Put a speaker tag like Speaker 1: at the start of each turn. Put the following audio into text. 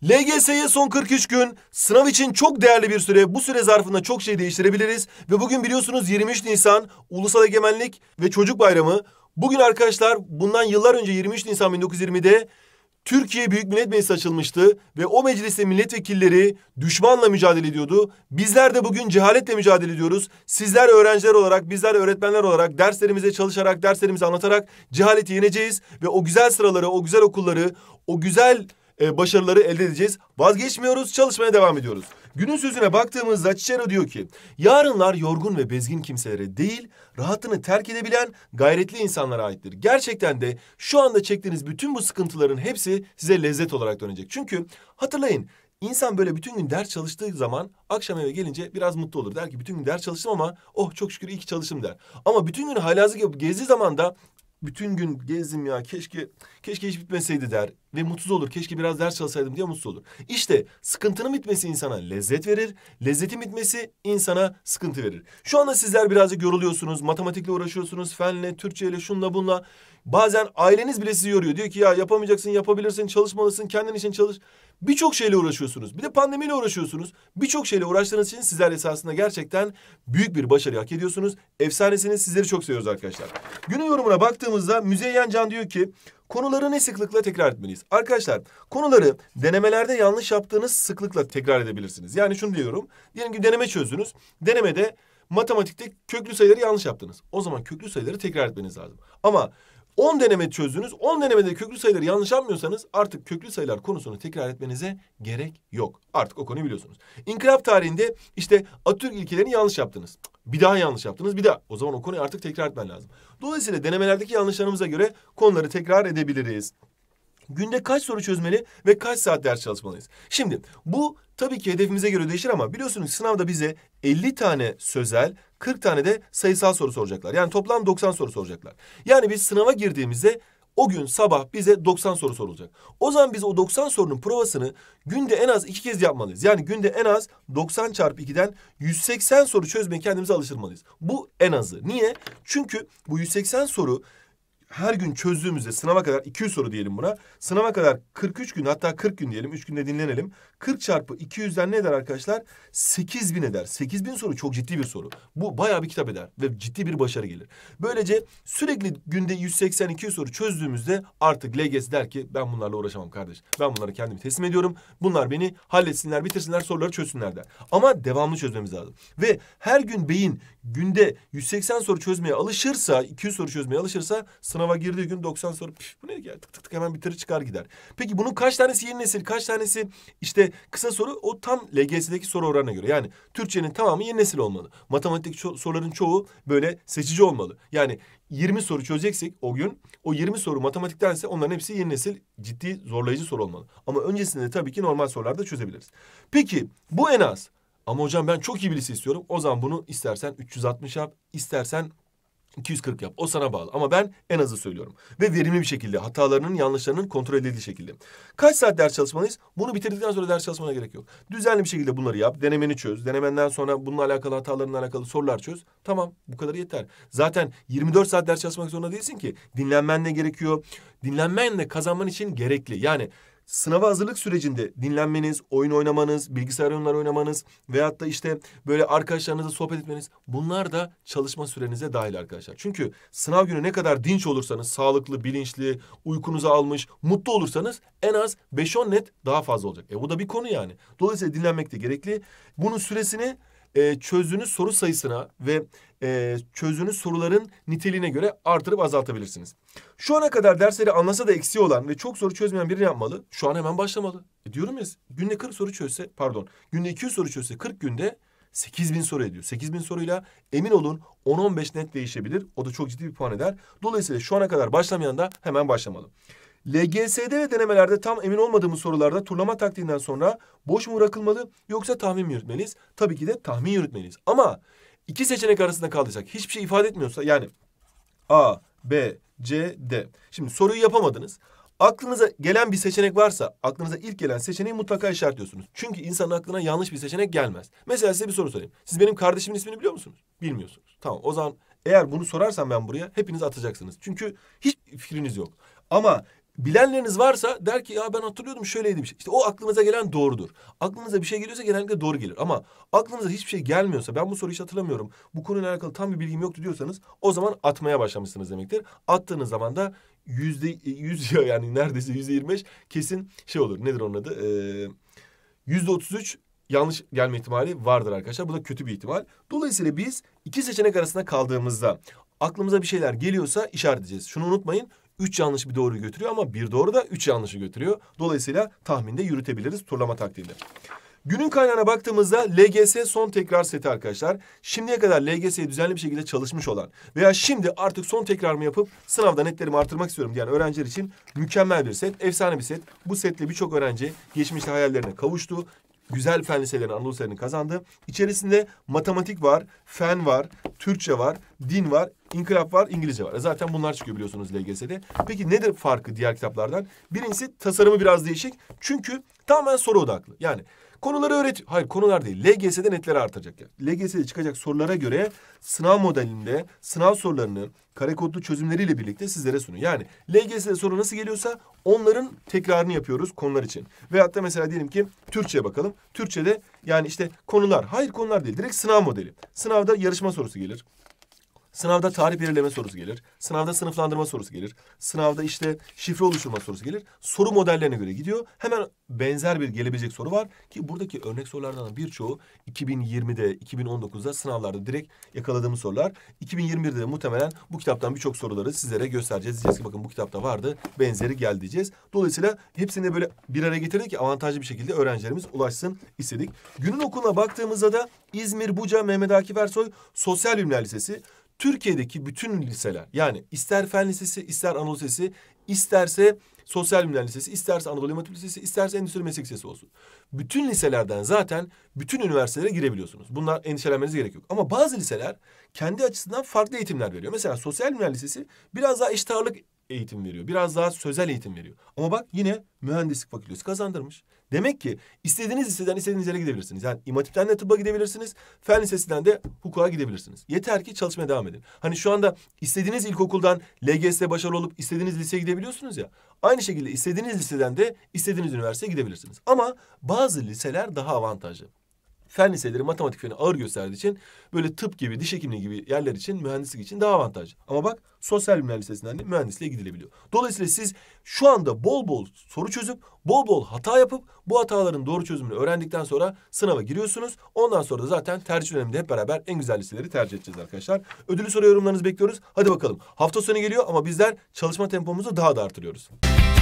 Speaker 1: LGS'ye son 43 gün, sınav için çok değerli bir süre. Bu süre zarfında çok şey değiştirebiliriz. Ve bugün biliyorsunuz 23 Nisan Ulusal Egemenlik ve Çocuk Bayramı. Bugün arkadaşlar bundan yıllar önce 23 Nisan 1920'de Türkiye Büyük Millet Meclisi açılmıştı. Ve o mecliste milletvekilleri düşmanla mücadele ediyordu. Bizler de bugün cehaletle mücadele ediyoruz. Sizler öğrenciler olarak, bizler öğretmenler olarak derslerimize çalışarak, derslerimizi anlatarak cehaleti yeneceğiz. Ve o güzel sıraları, o güzel okulları, o güzel başarıları elde edeceğiz. Vazgeçmiyoruz, çalışmaya devam ediyoruz. Günün sözüne baktığımızda Cicero diyor ki, yarınlar yorgun ve bezgin kimselere değil, rahatını terk edebilen gayretli insanlara aittir. Gerçekten de şu anda çektiğiniz bütün bu sıkıntıların hepsi size lezzet olarak dönecek. Çünkü hatırlayın, İnsan böyle bütün gün ders çalıştığı zaman akşam eve gelince biraz mutlu olur. Der ki bütün gün ders çalıştım ama oh çok şükür iyi ki çalıştım der. Ama bütün gün haylazlık yapıp gezdiği zaman da bütün gün gezdim ya keşke hiç bitmeseydi der ve mutsuz olur. Keşke biraz ders çalışsaydım diye mutsuz olur. İşte sıkıntının bitmesi insana lezzet verir. Lezzetin bitmesi insana sıkıntı verir. Şu anda sizler birazcık yoruluyorsunuz. Matematikle uğraşıyorsunuz. Fenle, Türkçeyle, şunla bunla. Bazen aileniz bile sizi yoruyor. Diyor ki ya yapamayacaksın, yapabilirsin, çalışmalısın, kendin için çalış. Birçok şeyle uğraşıyorsunuz. Bir de pandemiyle uğraşıyorsunuz. Birçok şeyle uğraştığınız için sizler esasında gerçekten büyük bir başarı hak ediyorsunuz. Efsanesiniz. Sizleri çok seviyoruz arkadaşlar. Günün yorumuna baktığımızda Müzeyyen Can diyor ki konuları ne sıklıkla tekrar etmeliyiz? Arkadaşlar konuları denemelerde yanlış yaptığınız sıklıkla tekrar edebilirsiniz. Yani şunu diyorum. Diyelim ki deneme çözdünüz. Denemede matematikte köklü sayıları yanlış yaptınız. O zaman köklü sayıları tekrar etmeniz lazım. Ama 10 deneme çözdünüz. 10 denemede köklü sayıları yanlış yapmıyorsanız artık köklü sayılar konusunu tekrar etmenize gerek yok. Artık o konuyu biliyorsunuz. İnkılap tarihinde işte Atatürk ilkelerini yanlış yaptınız. Bir daha yanlış yaptınız, bir daha. O zaman o konuyu artık tekrar etmen lazım. Dolayısıyla denemelerdeki yanlışlarımıza göre konuları tekrar edebiliriz. Günde kaç soru çözmeli ve kaç saat ders çalışmalıyız? Şimdi bu tabii ki hedefimize göre değişir ama biliyorsunuz sınavda bize 50 tane sözel, 40 tane de sayısal soru soracaklar. Yani toplam 90 soru soracaklar. Yani biz sınava girdiğimizde o gün sabah bize 90 soru sorulacak. O zaman biz o 90 sorunun provasını günde en az 2 kez yapmalıyız. Yani günde en az 90 çarpı 2'den 180 soru çözmeye kendimize alıştırmalıyız. Bu en azı. Niye? Çünkü bu 180 soru her gün çözdüğümüzde sınava kadar 200 soru diyelim buna. Sınava kadar 43 gün hatta 40 gün diyelim. 3 günde dinlenelim. 40 çarpı 200'den ne eder arkadaşlar? 8.000 eder. 8.000 soru çok ciddi bir soru. Bu bayağı bir kitap eder ve ciddi bir başarı gelir. Böylece sürekli günde 180-200 soru çözdüğümüzde artık LGS der ki ben bunlarla uğraşamam kardeş. Ben bunlara kendimi teslim ediyorum. Bunlar beni halletsinler, bitirsinler, soruları çözsünler der. Ama devamlı çözmemiz lazım. Ve her gün beyin günde 180 soru çözmeye alışırsa, 200 soru çözmeye alışırsa sınava girdiği gün 90 soru bu ne ya tık tık tık hemen bitirir çıkar gider. Peki bunun kaç tanesi yeni nesil, kaç tanesi işte kısa soru? O tam LGS'deki soru oranına göre. Yani Türkçenin tamamı yeni nesil olmalı. Matematik soruların çoğu böyle seçici olmalı. Yani 20 soru çözeceksek o gün o 20 soru matematiktense onların hepsi yeni nesil ciddi zorlayıcı soru olmalı. Ama öncesinde tabii ki normal sorularda çözebiliriz. Peki bu en az. Ama hocam ben çok iyi birisi istiyorum. O zaman bunu istersen 360 yap, istersen 240 yap. O sana bağlı. Ama ben en azı söylüyorum. Ve verimli bir şekilde hatalarının, yanlışlarının kontrol edildiği şekilde. Kaç saat ders çalışmalıyız? Bunu bitirdikten sonra ders çalışmana gerek yok. Düzenli bir şekilde bunları yap. Denemeni çöz. Denemenden sonra bununla alakalı hatalarınla alakalı sorular çöz. Tamam, bu kadar yeter. Zaten 24 saat ders çalışmak zorunda değilsin ki. Dinlenmen de gerekiyor. Dinlenmen de kazanman için gerekli. Yani sınava hazırlık sürecinde dinlenmeniz, oyun oynamanız, bilgisayar oyunları oynamanız veyahut da işte böyle arkadaşlarınızla sohbet etmeniz bunlar da çalışma sürenize dahil arkadaşlar. Çünkü sınav günü ne kadar dinç olursanız, sağlıklı, bilinçli, uykunuzu almış, mutlu olursanız en az 5-10 net daha fazla olacak. Bu da bir konu yani. Dolayısıyla dinlenmek de gerekli. Bunun süresini çözdüğünüz soru sayısına ve çözdüğünüz soruların niteliğine göre artırıp azaltabilirsiniz. Şu ana kadar dersleri anlasa da eksiği olan ve çok soru çözmeyen biri yapmalı. Şu an hemen başlamalı. Diyorum ya günde 40 soru çözse günde 200 soru çözse 40 günde 8.000 soru ediyor. 8.000 soruyla emin olun 10-15 net değişebilir. O da çok ciddi bir puan eder. Dolayısıyla şu ana kadar başlamayan da hemen başlamalı. LGS'de ve denemelerde tam emin olmadığımız sorularda turlama taktiğinden sonra boş mu bırakılmalı yoksa tahmin mi yürütmeliyiz? Tabii ki de tahmin yürütmeliyiz. Ama iki seçenek arasında kaldıysak hiçbir şey ifade etmiyorsa yani A, B, C, D. Şimdi soruyu yapamadınız. Aklınıza gelen bir seçenek varsa aklınıza ilk gelen seçeneği mutlaka işaretliyorsunuz. Çünkü insanın aklına yanlış bir seçenek gelmez. Mesela size bir soru sorayım. Siz benim kardeşimin ismini biliyor musunuz? Bilmiyorsunuz. Tamam o zaman eğer bunu sorarsam ben buraya hepiniz atacaksınız. Çünkü hiç fikriniz yok. Ama Bilenleriniz varsa der ki ya ben hatırlıyordum şöyleydi bir şey. İşte o aklınıza gelen doğrudur. Aklınıza bir şey geliyorsa genellikle doğru gelir. Ama aklınıza hiçbir şey gelmiyorsa, ben bu soruyu hiç hatırlamıyorum, bu konuyla alakalı tam bir bilgim yoktu diyorsanız o zaman atmaya başlamışsınız demektir. Attığınız zaman da %100 yani neredeyse %25 kesin şey olur. Nedir onun adı? %33 yanlış gelme ihtimali vardır arkadaşlar. Bu da kötü bir ihtimal. Dolayısıyla biz iki seçenek arasında kaldığımızda aklımıza bir şeyler geliyorsa işaretleyeceğiz. Şunu unutmayın. 3 yanlış bir doğruyu götürüyor ama bir doğru da 3 yanlışı götürüyor. Dolayısıyla tahminde yürütebiliriz turlama taktiğiyle. Günün kaynağına baktığımızda LGS son tekrar seti arkadaşlar. Şimdiye kadar LGS'ye düzenli bir şekilde çalışmış olan veya şimdi artık son tekrarımı yapıp sınavda netlerimi artırmak istiyorum diyen öğrenciler için mükemmel bir set, efsane bir set. Bu setle birçok öğrenci geçmişte hayallerine kavuştu. Güzel fen liselerini, Anadolu liselerini kazandı. İçerisinde matematik var, fen var, Türkçe var, din var, inkılap var, İngilizce var. Zaten bunlar çıkıyor biliyorsunuz LGS'de. Peki nedir farkı diğer kitaplardan? Birincisi tasarımı biraz değişik. Çünkü tamamen soru odaklı. Yani konuları öğretiyor. Hayır, konular değil. LGS'de netleri artacak. Yani. LGS'de çıkacak sorulara göre sınav modelinde sınav sorularını kare kodlu çözümleriyle birlikte sizlere sunuyor. Yani LGS'de soru nasıl geliyorsa onların tekrarını yapıyoruz konular için. Veyahut da mesela diyelim ki Türkçe'ye bakalım. Türkçe'de yani işte konular. Hayır, konular değil. Direkt sınav modeli. Sınavda yarışma sorusu gelir. Sınavda tarih belirleme sorusu gelir. Sınavda sınıflandırma sorusu gelir. Sınavda işte şifre oluşturma sorusu gelir. Soru modellerine göre gidiyor. Hemen benzer bir gelebilecek soru var ki buradaki örnek sorulardan birçoğu 2020'de, 2019'da sınavlarda direkt yakaladığımız sorular. 2021'de de muhtemelen bu kitaptan birçok soruları sizlere göstereceğiz. Diyeceğiz ki bakın bu kitapta vardı, benzeri geldi diyeceğiz. Dolayısıyla hepsini de böyle bir araya getirdik ki avantajlı bir şekilde öğrencilerimiz ulaşsın istedik. Günün okuluna baktığımızda da İzmir Buca Mehmet Akif Ersoy Sosyal Bilimler Lisesi Türkiye'deki bütün liseler, yani ister Fen Lisesi, ister Anadolu Lisesi, isterse Sosyal Bilimler Lisesi, isterse Anadolu İmam Hatip Lisesi, isterse Endüstri Meslek Lisesi olsun. Bütün liselerden zaten bütün üniversitelere girebiliyorsunuz. Bunlar endişelenmenize gerek yok. Ama bazı liseler kendi açısından farklı eğitimler veriyor. Mesela Sosyal Bilimler Lisesi biraz daha eşit ağırlık eğitim veriyor. Biraz daha sözel eğitim veriyor. Ama bak yine mühendislik fakültesi kazandırmış. Demek ki istediğiniz liseden istediğiniz yere gidebilirsiniz. Yani İmam Hatip'ten de tıbba gidebilirsiniz. Fen Lisesi'nden de hukuka gidebilirsiniz. Yeter ki çalışmaya devam edin. Hani şu anda istediğiniz ilkokuldan LGS'de başarılı olup istediğiniz liseye gidebiliyorsunuz ya. Aynı şekilde istediğiniz liseden de istediğiniz üniversiteye gidebilirsiniz. Ama bazı liseler daha avantajlı. Fen liseleri matematik feni ağır gösterdiği için böyle tıp gibi, diş hekimliği gibi yerler için, mühendislik için daha avantajlı. Ama bak Sosyal Bilimler Lisesi'nden de mühendisliğe gidilebiliyor. Dolayısıyla siz şu anda bol bol soru çözüp, bol bol hata yapıp bu hataların doğru çözümünü öğrendikten sonra sınava giriyorsunuz. Ondan sonra da zaten tercih döneminde hep beraber en güzel liseleri tercih edeceğiz arkadaşlar. Ödüllü soru yorumlarınızı bekliyoruz. Hadi bakalım. Hafta sonu geliyor ama bizler çalışma tempomuzu daha da artırıyoruz.